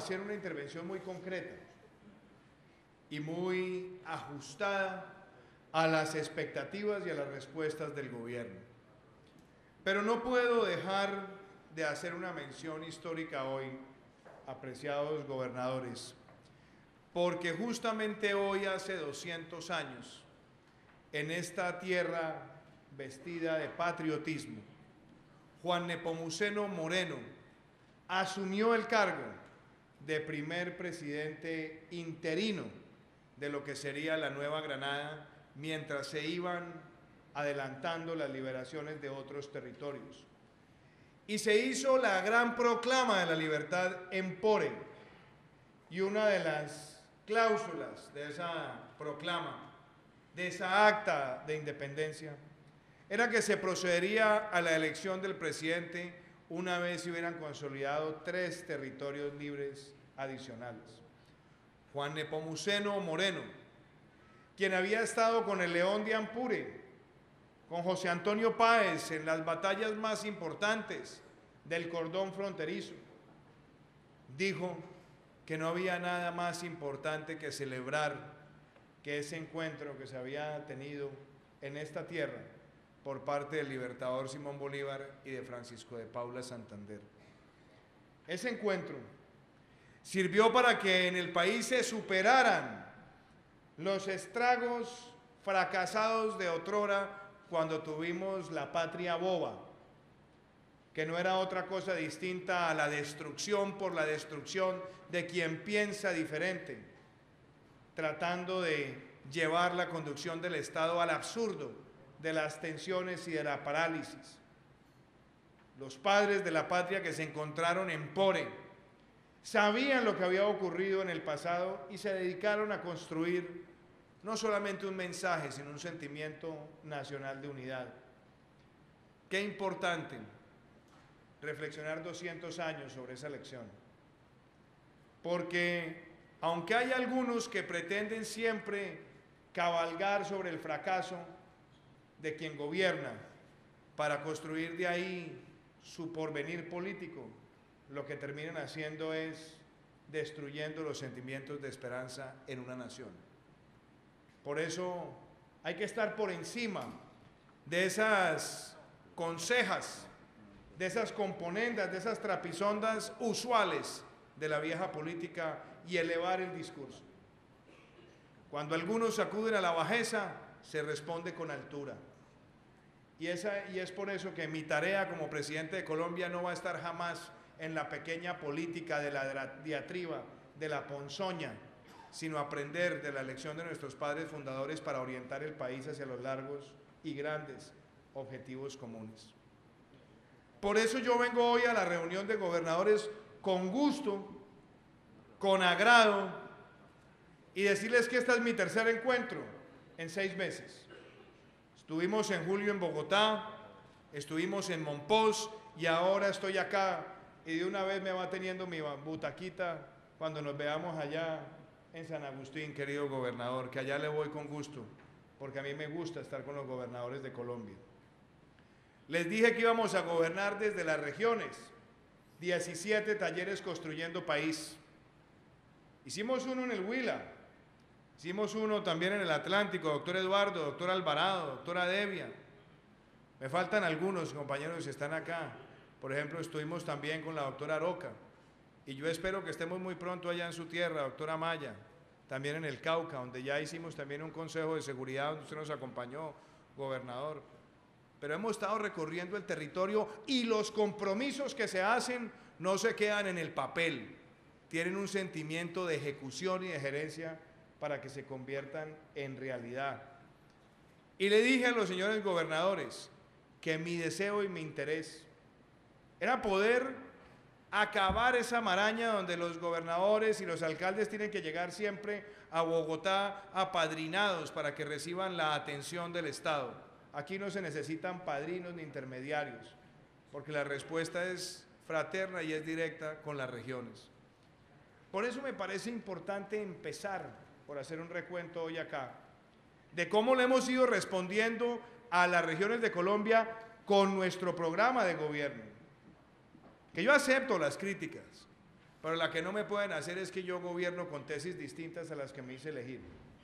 hacer una intervención muy concreta y muy ajustada a las expectativas y a las respuestas del gobierno. Pero no puedo dejar de hacer una mención histórica hoy, apreciados gobernadores, porque justamente hoy, hace 200 años, en esta tierra vestida de patriotismo, Juan Nepomuceno Moreno asumió el cargo de primer presidente interino de lo que sería la Nueva Granada, mientras se iban adelantando las liberaciones de otros territorios. Y se hizo la gran proclama de la libertad en Pore, y una de las cláusulas de esa proclama, de esa acta de independencia, era que se procedería a la elección del presidente una vez se hubieran consolidado 3 territorios libres adicionales. Juan Nepomuceno Moreno, quien había estado con el León de Ampure, con José Antonio Páez en las batallas más importantes del cordón fronterizo, dijo que no había nada más importante que celebrar que ese encuentro que se había tenido en esta tierra por parte del libertador Simón Bolívar y de Francisco de Paula Santander. Ese encuentro sirvió para que en el país se superaran los estragos fracasados de otrora cuando tuvimos la patria boba, que no era otra cosa distinta a la destrucción por la destrucción de quien piensa diferente, tratando de llevar la conducción del Estado al absurdo de las tensiones y de la parálisis. Los padres de la patria que se encontraron en Pore sabían lo que había ocurrido en el pasado y se dedicaron a construir no solamente un mensaje, sino un sentimiento nacional de unidad. Qué importante reflexionar 200 años sobre esa lección, porque aunque hay algunos que pretenden siempre cabalgar sobre el fracaso de quien gobierna para construir de ahí su porvenir político, lo que terminan haciendo es destruyendo los sentimientos de esperanza en una nación. Por eso hay que estar por encima de esas consejas, de esas componendas, de esas trapisondas usuales de la vieja política y elevar el discurso. Cuando algunos acuden a la bajeza, se responde con altura. Y es por eso que mi tarea como presidente de Colombia no va a estar jamás en la pequeña política de la diatriba, de la ponzoña, sino aprender de la lección de nuestros padres fundadores para orientar el país hacia los largos y grandes objetivos comunes. Por eso yo vengo hoy a la reunión de gobernadores con gusto, con agrado, y decirles que este es mi tercer encuentro en 6 meses. Estuvimos en julio en Bogotá, estuvimos en Monpós y ahora estoy acá, y de una vez me va teniendo mi butaquita cuando nos veamos allá en San Agustín, querido gobernador, que allá le voy con gusto, porque a mí me gusta estar con los gobernadores de Colombia. Les dije que íbamos a gobernar desde las regiones, 17 talleres construyendo país. Hicimos uno en el Huila, hicimos uno también en el Atlántico, doctor Eduardo, doctor Alvarado, doctora Devia. Me faltan algunos compañeros que están acá. Por ejemplo, estuvimos también con la doctora Aroca. Y yo espero que estemos muy pronto allá en su tierra, doctora Maya, también en el Cauca, donde ya hicimos también un consejo de seguridad, donde usted nos acompañó, gobernador. Pero hemos estado recorriendo el territorio y los compromisos que se hacen no se quedan en el papel, tienen un sentimiento de ejecución y de gerencia para que se conviertan en realidad. Y le dije a los señores gobernadores que mi deseo y mi interés era poder acabar esa maraña donde los gobernadores y los alcaldes tienen que llegar siempre a Bogotá apadrinados para que reciban la atención del Estado. Aquí no se necesitan padrinos ni intermediarios, porque la respuesta es fraterna y es directa con las regiones. Por eso me parece importante empezar por hacer un recuento hoy acá de cómo le hemos ido respondiendo a las regiones de Colombia con nuestro programa de gobierno. Que yo acepto las críticas, pero la que no me pueden hacer es que yo gobierno con tesis distintas a las que me hice elegir.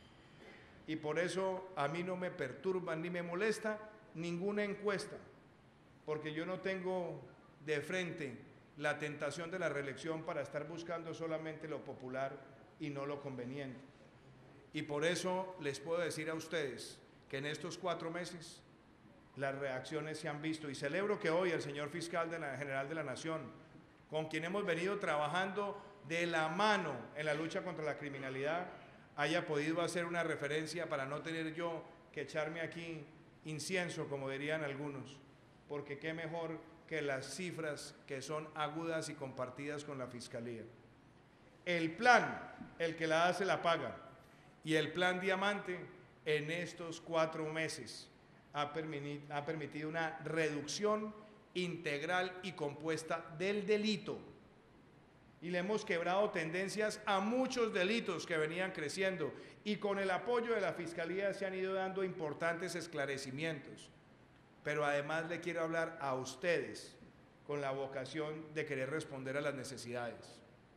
Y por eso a mí no me perturba ni me molesta ninguna encuesta, porque yo no tengo de frente la tentación de la reelección para estar buscando solamente lo popular y no lo conveniente. Y por eso les puedo decir a ustedes que en estos 4 meses las reacciones se han visto, y celebro que hoy el señor fiscal general de la Nación, con quien hemos venido trabajando de la mano en la lucha contra la criminalidad, haya podido hacer una referencia para no tener yo que echarme aquí incienso, como dirían algunos, porque qué mejor que las cifras que son agudas y compartidas con la Fiscalía. El plan, el que la hace la paga, y el plan Diamante en estos 4 meses ha permitido una reducción integral y compuesta del delito. Y le hemos quebrado tendencias a muchos delitos que venían creciendo, y con el apoyo de la Fiscalía se han ido dando importantes esclarecimientos. Pero además le quiero hablar a ustedes con la vocación de querer responder a las necesidades.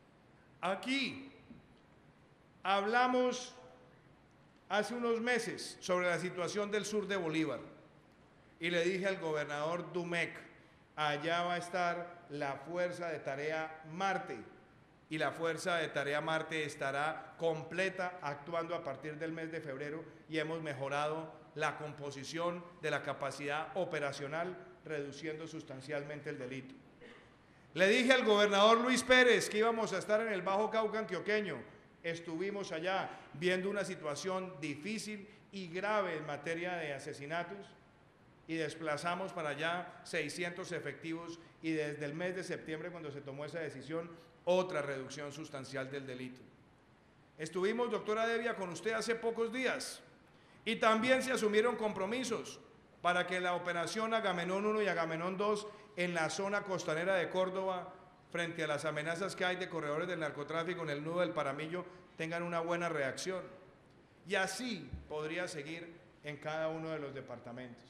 Aquí hablamos hace unos meses sobre la situación del sur de Bolívar y le dije al gobernador Domecq, allá va a estar la Fuerza de Tarea Marte, y la Fuerza de Tarea Marte estará completa actuando a partir del mes de febrero, y hemos mejorado la composición de la capacidad operacional, reduciendo sustancialmente el delito. Le dije al gobernador Luis Pérez que íbamos a estar en el Bajo Cauca antioqueño. Estuvimos allá viendo una situación difícil y grave en materia de asesinatos, y desplazamos para allá 600 efectivos, y desde el mes de septiembre, cuando se tomó esa decisión, otra reducción sustancial del delito. Estuvimos, doctora Devia, con usted hace pocos días, y también se asumieron compromisos para que la operación Agamenón 1 y Agamenón 2 en la zona costanera de Córdoba, frente a las amenazas que hay de corredores del narcotráfico en el nudo del Paramillo, tengan una buena reacción. Y así podría seguir en cada uno de los departamentos.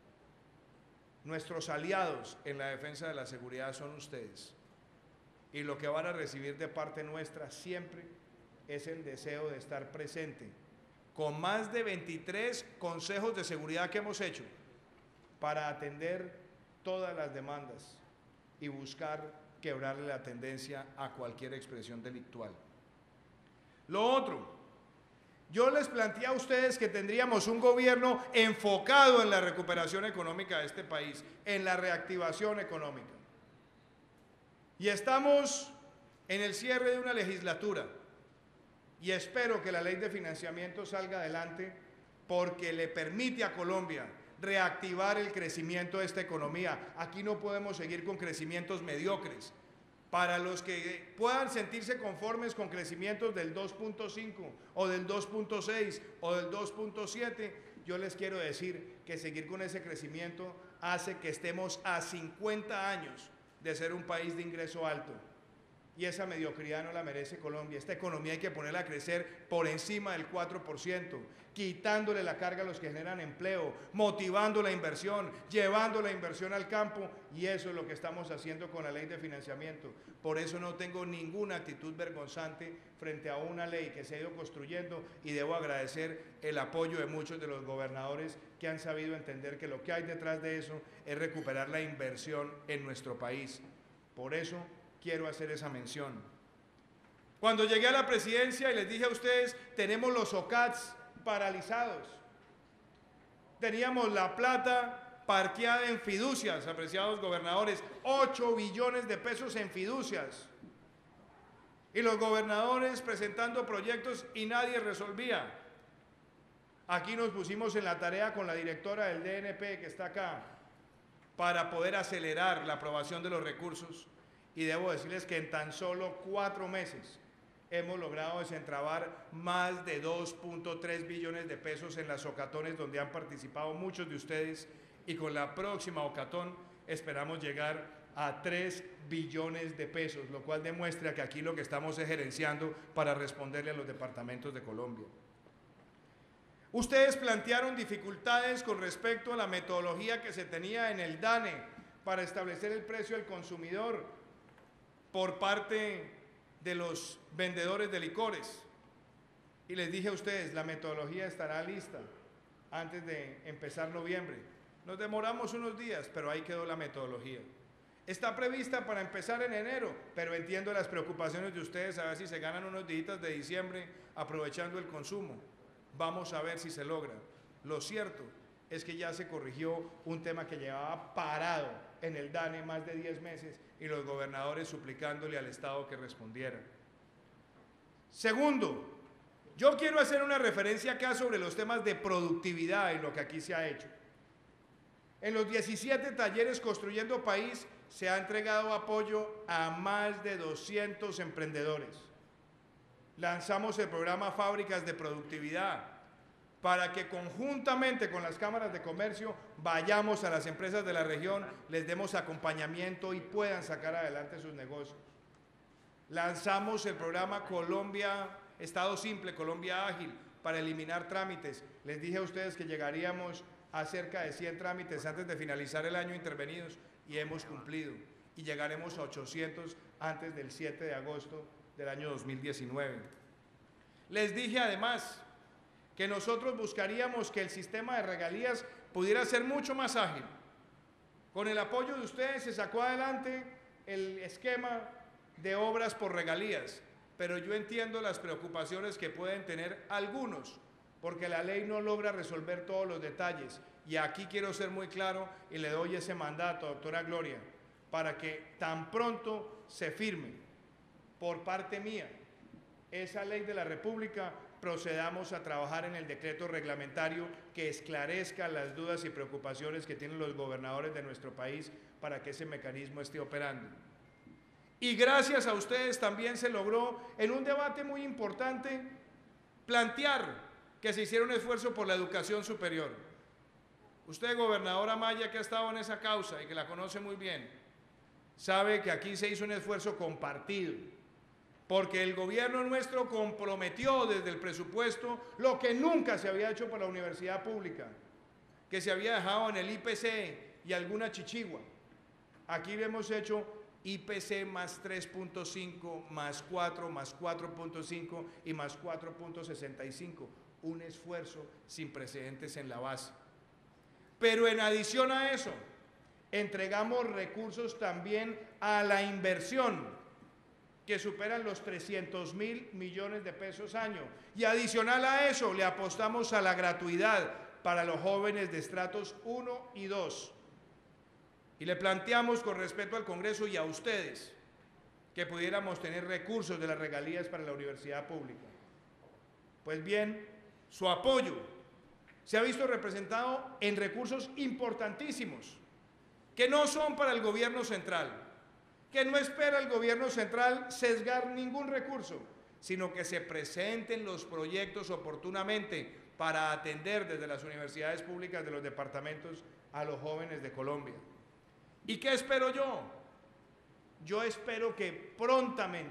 Nuestros aliados en la defensa de la seguridad son ustedes, y lo que van a recibir de parte nuestra siempre es el deseo de estar presente con más de 23 consejos de seguridad que hemos hecho para atender todas las demandas y buscar quebrarle la tendencia a cualquier expresión delictual. Lo otro, yo les planteé a ustedes que tendríamos un gobierno enfocado en la recuperación económica de este país, en la reactivación económica. Y estamos en el cierre de una legislatura, y espero que la ley de financiamiento salga adelante, porque le permite a Colombia reactivar el crecimiento de esta economía. Aquí no podemos seguir con crecimientos mediocres. Para los que puedan sentirse conformes con crecimientos del 2.5 o del 2.6 o del 2.7, yo les quiero decir que seguir con ese crecimiento hace que estemos a 50 años de ser un país de ingreso alto, y esa mediocridad no la merece Colombia. Esta economía hay que ponerla a crecer por encima del 4%, quitándole la carga a los que generan empleo, motivando la inversión, llevando la inversión al campo, y eso es lo que estamos haciendo con la ley de financiamiento. Por eso no tengo ninguna actitud vergonzante frente a una ley que se ha ido construyendo, y debo agradecer el apoyo de muchos de los gobernadores que han sabido entender que lo que hay detrás de eso es recuperar la inversión en nuestro país. Por eso quiero hacer esa mención. Cuando llegué a la presidencia y les dije a ustedes, tenemos los OCATs paralizados, teníamos la plata parqueada en fiducias, apreciados gobernadores, 8 billones de pesos en fiducias, y los gobernadores presentando proyectos y nadie resolvía. Aquí nos pusimos en la tarea con la directora del DNP, que está acá, para poder acelerar la aprobación de los recursos, y debo decirles que en tan solo 4 meses hemos logrado desentrabar más de 2.3 billones de pesos en las ocatones donde han participado muchos de ustedes, y con la próxima ocatón esperamos llegar a 3 billones de pesos, lo cual demuestra que aquí lo que estamos es gerenciando para responderle a los departamentos de Colombia. Ustedes plantearon dificultades con respecto a la metodología que se tenía en el DANE para establecer el precio al consumidor por parte de los vendedores de licores. Y les dije a ustedes, la metodología estará lista antes de empezar noviembre. Nos demoramos unos días, pero ahí quedó la metodología. Está prevista para empezar en enero, pero entiendo las preocupaciones de ustedes a ver si se ganan unos días de diciembre aprovechando el consumo. Vamos a ver si se logra. Lo cierto es que ya se corrigió un tema que llevaba parado en el DANE más de 10 meses y los gobernadores suplicándole al Estado que respondiera. Segundo, yo quiero hacer una referencia acá sobre los temas de productividad y lo que aquí se ha hecho. En los 17 talleres Construyendo País se ha entregado apoyo a más de 200 emprendedores. Lanzamos el programa Fábricas de Productividad para que conjuntamente con las cámaras de comercio vayamos a las empresas de la región, les demos acompañamiento y puedan sacar adelante sus negocios. Lanzamos el programa Colombia Estado Simple, Colombia Ágil, para eliminar trámites. Les dije a ustedes que llegaríamos a cerca de 100 trámites antes de finalizar el año intervenidos y hemos cumplido. Y llegaremos a 800 antes del 7 de agosto del año 2019. Les dije además que nosotros buscaríamos que el sistema de regalías pudiera ser mucho más ágil. Con el apoyo de ustedes se sacó adelante el esquema de obras por regalías, pero yo entiendo las preocupaciones que pueden tener algunos, porque la ley no logra resolver todos los detalles. Y aquí quiero ser muy claro y le doy ese mandato, doctora Gloria, para que tan pronto se firme por parte mía esa ley de la República, procedamos a trabajar en el decreto reglamentario que esclarezca las dudas y preocupaciones que tienen los gobernadores de nuestro país para que ese mecanismo esté operando. Y gracias a ustedes también se logró, en un debate muy importante, plantear que se hiciera un esfuerzo por la educación superior. Usted, gobernadora Amaya, que ha estado en esa causa y que la conoce muy bien, sabe que aquí se hizo un esfuerzo compartido, porque el gobierno nuestro comprometió desde el presupuesto lo que nunca se había hecho por la universidad pública, que se había dejado en el IPC y alguna chichigua. Aquí le hemos hecho IPC más 3.5, más 4, más 4.5 y más 4.65. Un esfuerzo sin precedentes en la base. Pero en adición a eso, entregamos recursos también a la inversión, que superan los 300.000 millones de pesos año. Y adicional a eso, le apostamos a la gratuidad para los jóvenes de estratos 1 y 2. Y le planteamos con respeto al Congreso y a ustedes que pudiéramos tener recursos de las regalías para la universidad pública. Pues bien, su apoyo se ha visto representado en recursos importantísimos que no son para el gobierno central, que no espera el gobierno central sesgar ningún recurso, sino que se presenten los proyectos oportunamente para atender desde las universidades públicas de los departamentos a los jóvenes de Colombia. ¿Y qué espero yo? Yo espero que prontamente,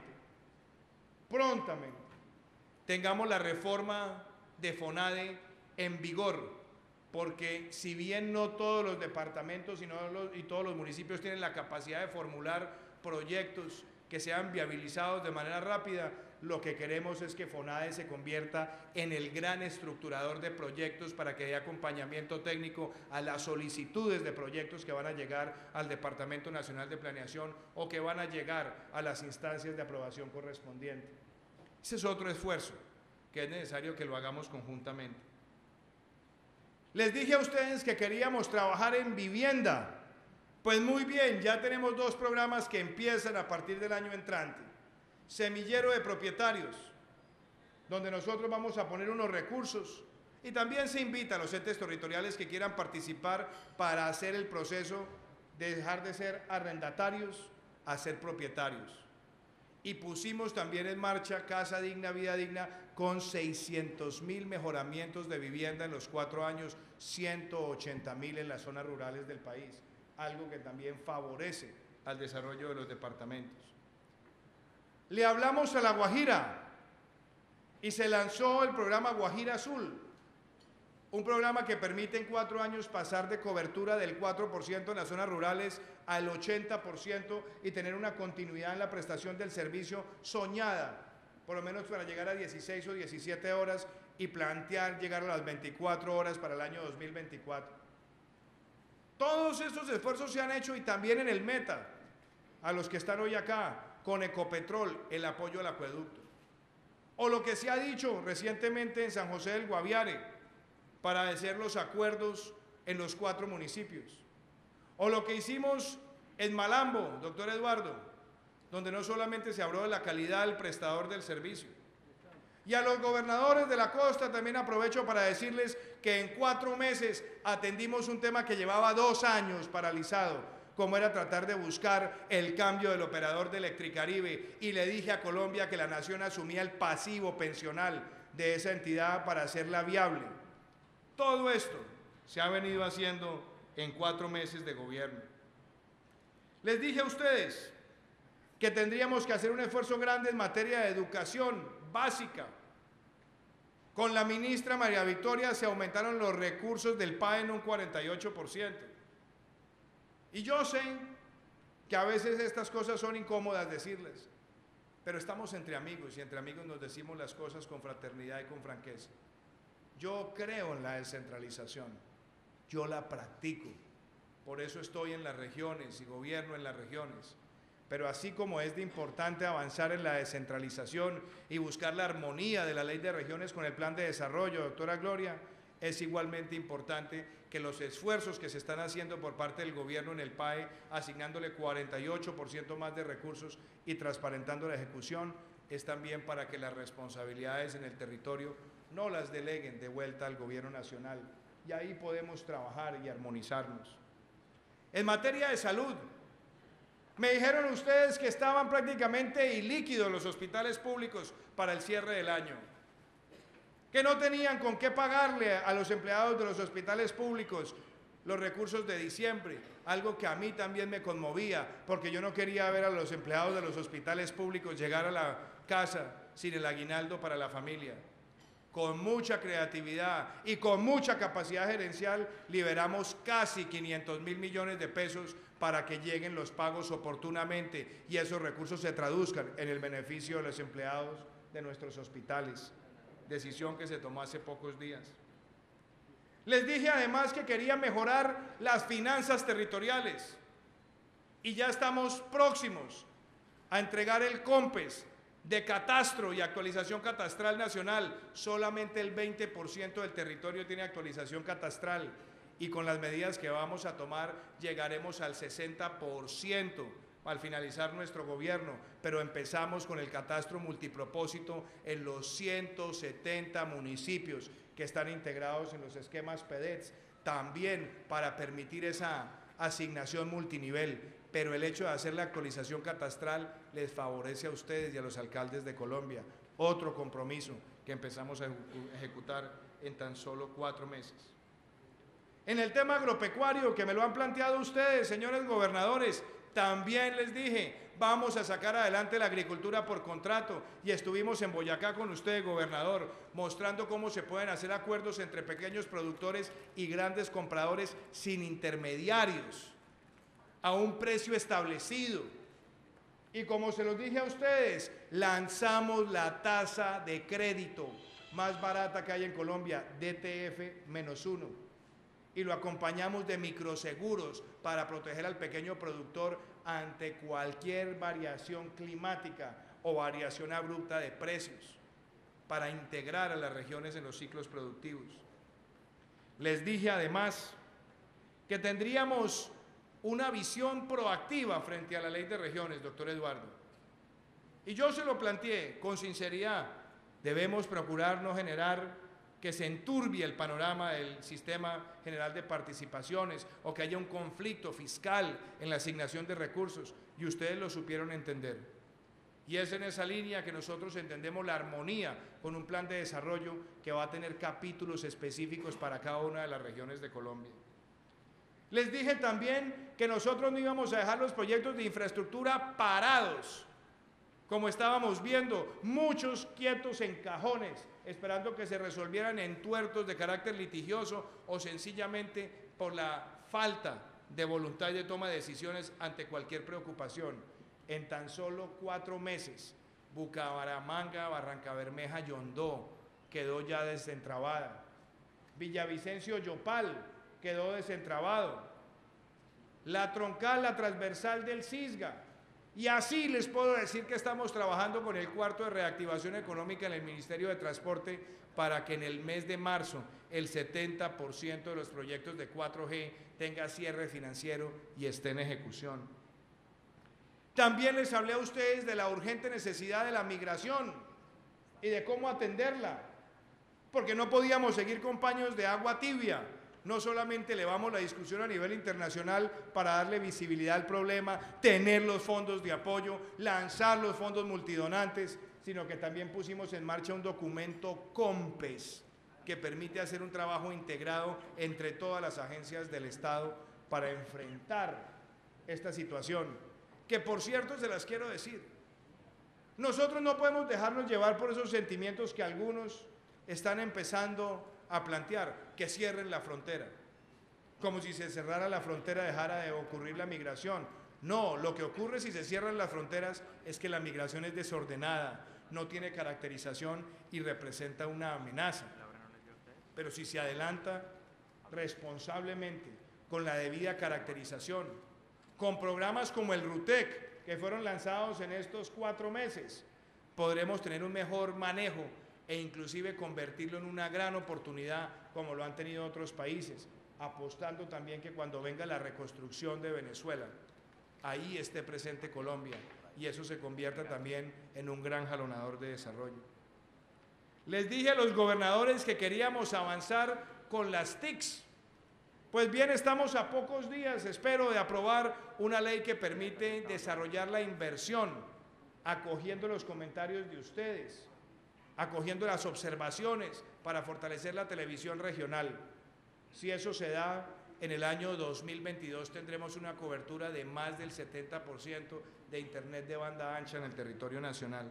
tengamos la reforma de FONADE en vigor, porque si bien no todos los departamentos y todos los municipios tienen la capacidad de formular proyectos que sean viabilizados de manera rápida, lo que queremos es que FONADE se convierta en el gran estructurador de proyectos para que dé acompañamiento técnico a las solicitudes de proyectos que van a llegar al Departamento Nacional de Planeación o que van a llegar a las instancias de aprobación correspondientes. Ese es otro esfuerzo que es necesario que lo hagamos conjuntamente. Les dije a ustedes que queríamos trabajar en vivienda. Pues muy bien, ya tenemos 2 programas que empiezan a partir del año entrante. Semillero de propietarios, donde nosotros vamos a poner unos recursos y también se invita a los entes territoriales que quieran participar para hacer el proceso de dejar de ser arrendatarios a ser propietarios. Y pusimos también en marcha Casa Digna, Vida Digna, con 600.000 mejoramientos de vivienda en los 4 años, 180.000 en las zonas rurales del país, algo que también favorece al desarrollo de los departamentos. Le hablamos a La Guajira y se lanzó el programa Guajira Azul, Un programa que permite en 4 años pasar de cobertura del 4% en las zonas rurales al 80% y tener una continuidad en la prestación del servicio soñada, por lo menos para llegar a 16 o 17 horas y plantear llegar a las 24 horas para el año 2024. Todos estos esfuerzos se han hecho y también en el Meta, a los que están hoy acá, con Ecopetrol, el apoyo al acueducto. O lo que se ha dicho recientemente en San José del Guaviare, para hacer los acuerdos en los 4 municipios. O lo que hicimos en Malambo, doctor Eduardo, donde no solamente se habló de la calidad del prestador del servicio. Y a los gobernadores de la costa también aprovecho para decirles que en 4 meses atendimos un tema que llevaba 2 años paralizado, como era tratar de buscar el cambio del operador de Electricaribe, y le dije a Colombia que la nación asumía el pasivo pensional de esa entidad para hacerla viable. Todo esto se ha venido haciendo en 4 meses de gobierno. Les dije a ustedes que tendríamos que hacer un esfuerzo grande en materia de educación básica. Con la ministra María Victoria se aumentaron los recursos del PAE en un 48%. Y yo sé que a veces estas cosas son incómodas decirles, pero estamos entre amigos y entre amigos nos decimos las cosas con fraternidad y con franqueza. Yo creo en la descentralización, yo la practico, por eso estoy en las regiones y gobierno en las regiones. Pero así como es de importante avanzar en la descentralización y buscar la armonía de la ley de regiones con el plan de desarrollo, doctora Gloria, es igualmente importante que los esfuerzos que se están haciendo por parte del gobierno en el PAE, asignándole 48% más de recursos y transparentando la ejecución, es también para que las responsabilidades en el territorio no las deleguen de vuelta al gobierno nacional. Y ahí podemos trabajar y armonizarnos. En materia de salud, me dijeron ustedes que estaban prácticamente ilíquidos los hospitales públicos para el cierre del año, que no tenían con qué pagarle a los empleados de los hospitales públicos los recursos de diciembre, algo que a mí también me conmovía, porque yo no quería ver a los empleados de los hospitales públicos llegar a la casa sin el aguinaldo para la familia. Con mucha creatividad y con mucha capacidad gerencial liberamos casi 500.000 millones de pesos para que lleguen los pagos oportunamente y esos recursos se traduzcan en el beneficio de los empleados de nuestros hospitales. Decisión que se tomó hace pocos días. Les dije además que quería mejorar las finanzas territoriales y ya estamos próximos a entregar el COMPES de catastro y actualización catastral nacional. Solamente el 20% del territorio tiene actualización catastral y con las medidas que vamos a tomar llegaremos al 60% al finalizar nuestro gobierno, pero empezamos con el catastro multipropósito en los 170 municipios que están integrados en los esquemas PEDETS, también para permitir esa asignación multinivel. Pero el hecho de hacer la actualización catastral les favorece a ustedes y a los alcaldes de Colombia. Otro compromiso que empezamos a ejecutar en tan solo 4 meses. En el tema agropecuario, que me lo han planteado ustedes, señores gobernadores, también les dije, vamos a sacar adelante la agricultura por contrato y estuvimos en Boyacá con usted, gobernador, mostrando cómo se pueden hacer acuerdos entre pequeños productores y grandes compradores sin intermediarios, a un precio establecido. Y como se los dije a ustedes, lanzamos la tasa de crédito más barata que hay en Colombia, DTF-1, y lo acompañamos de microseguros para proteger al pequeño productor ante cualquier variación climática o variación abrupta de precios, para integrar a las regiones en los ciclos productivos. Les dije además que tendríamos una visión proactiva frente a la ley de regiones, doctor Eduardo. Y yo se lo planteé con sinceridad. Debemos procurar no generar que se enturbie el panorama del sistema general de participaciones o que haya un conflicto fiscal en la asignación de recursos, y ustedes lo supieron entender. Y es en esa línea que nosotros entendemos la armonía con un plan de desarrollo que va a tener capítulos específicos para cada una de las regiones de Colombia. Les dije también que nosotros no íbamos a dejar los proyectos de infraestructura parados, como estábamos viendo, muchos quietos en cajones, esperando que se resolvieran entuertos de carácter litigioso o sencillamente por la falta de voluntad y de toma de decisiones ante cualquier preocupación. En tan solo 4 meses, Bucaramanga, Barrancabermeja, Yondó quedó ya desentrabada. Villavicencio, Yopal quedó desentrabado. La troncal, la transversal del Cisga. Y así les puedo decir que estamos trabajando con el cuarto de reactivación económica en el Ministerio de Transporte para que en el mes de marzo el 70% de los proyectos de 4G tenga cierre financiero y esté en ejecución. También les hablé a ustedes de la urgente necesidad de la migración y de cómo atenderla, porque no podíamos seguir con paños de agua tibia. No solamente elevamos la discusión a nivel internacional para darle visibilidad al problema, tener los fondos de apoyo, lanzar los fondos multidonantes, sino que también pusimos en marcha un documento COMPES que permite hacer un trabajo integrado entre todas las agencias del Estado para enfrentar esta situación, que por cierto se las quiero decir. Nosotros no podemos dejarnos llevar por esos sentimientos que algunos están empezando a plantear, que cierren la frontera. Como si se cerrara la frontera dejara de ocurrir la migración. No, lo que ocurre si se cierran las fronteras es que la migración es desordenada, no tiene caracterización y representa una amenaza. Pero si se adelanta responsablemente, con la debida caracterización, con programas como el RUTEC, que fueron lanzados en estos 4 meses, podremos tener un mejor manejo e inclusive convertirlo en una gran oportunidad como lo han tenido otros países, apostando también que cuando venga la reconstrucción de Venezuela, ahí esté presente Colombia y eso se convierta también en un gran jalonador de desarrollo. Les dije a los gobernadores que queríamos avanzar con las TICs. Pues bien, estamos a pocos días, espero, de aprobar una ley que permite desarrollar la inversión, acogiendo los comentarios de ustedes, acogiendo las observaciones para fortalecer la televisión regional. Si eso se da, en el año 2022 tendremos una cobertura de más del 70% de internet de banda ancha en el territorio nacional.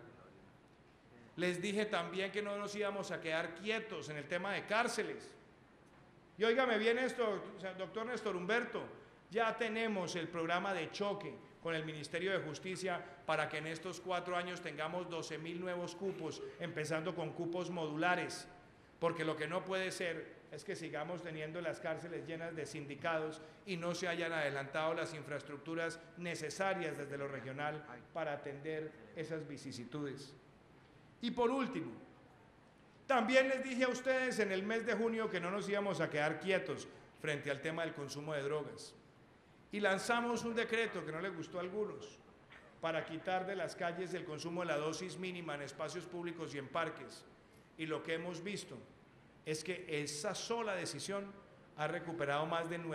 Les dije también que no nos íbamos a quedar quietos en el tema de cárceles. Y óigame bien esto, doctor Néstor Humberto, ya tenemos el programa de choque con el Ministerio de Justicia para que en estos 4 años tengamos 12.000 nuevos cupos, empezando con cupos modulares, porque lo que no puede ser es que sigamos teniendo las cárceles llenas de sindicados y no se hayan adelantado las infraestructuras necesarias desde lo regional para atender esas vicisitudes. Y por último, también les dije a ustedes en el mes de junio que no nos íbamos a quedar quietos frente al tema del consumo de drogas. Y lanzamos un decreto que no les gustó a algunos para quitar de las calles el consumo de la dosis mínima en espacios públicos y en parques. Y lo que hemos visto es que esa sola decisión ha recuperado más de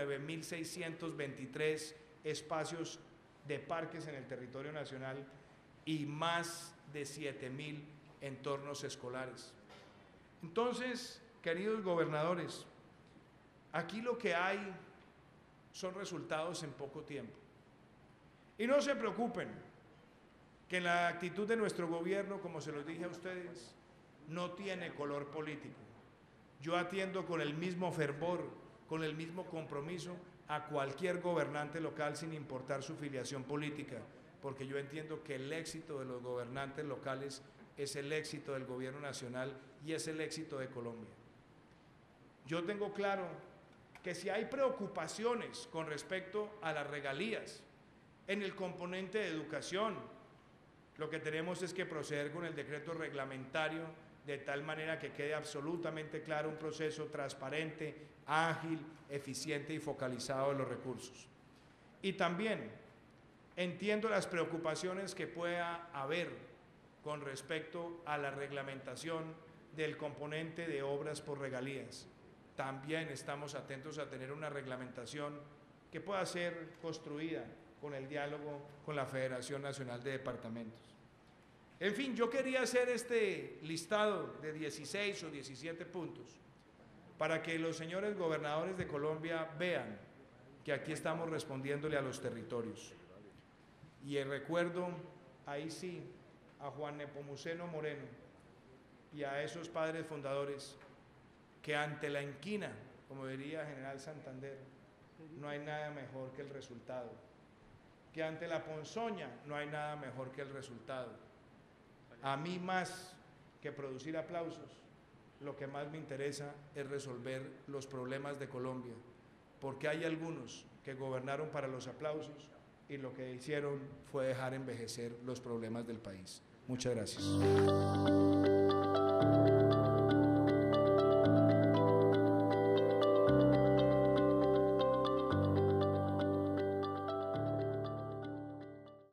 9.623 espacios de parques en el territorio nacional y más de 7.000 entornos escolares. Entonces, queridos gobernadores, aquí lo que hay son resultados en poco tiempo. Y no se preocupen, que la actitud de nuestro gobierno, como se los dije a ustedes, no tiene color político. Yo atiendo con el mismo fervor, con el mismo compromiso a cualquier gobernante local sin importar su filiación política, porque yo entiendo que el éxito de los gobernantes locales es el éxito del gobierno nacional y es el éxito de Colombia. Yo tengo claro que si hay preocupaciones con respecto a las regalías en el componente de educación, lo que tenemos es que proceder con el decreto reglamentario de tal manera que quede absolutamente claro un proceso transparente, ágil, eficiente y focalizado de los recursos. Y también entiendo las preocupaciones que pueda haber con respecto a la reglamentación del componente de obras por regalías. También estamos atentos a tener una reglamentación que pueda ser construida con el diálogo con la Federación Nacional de Departamentos. En fin, yo quería hacer este listado de 16 o 17 puntos para que los señores gobernadores de Colombia vean que aquí estamos respondiéndole a los territorios. Y recuerdo, ahí sí, a Juan Nepomuceno Moreno y a esos padres fundadores que ante la inquina, como diría General Santander, no hay nada mejor que el resultado, que ante la ponzoña no hay nada mejor que el resultado. A mí, más que producir aplausos, lo que más me interesa es resolver los problemas de Colombia, porque hay algunos que gobernaron para los aplausos y lo que hicieron fue dejar envejecer los problemas del país. Muchas gracias.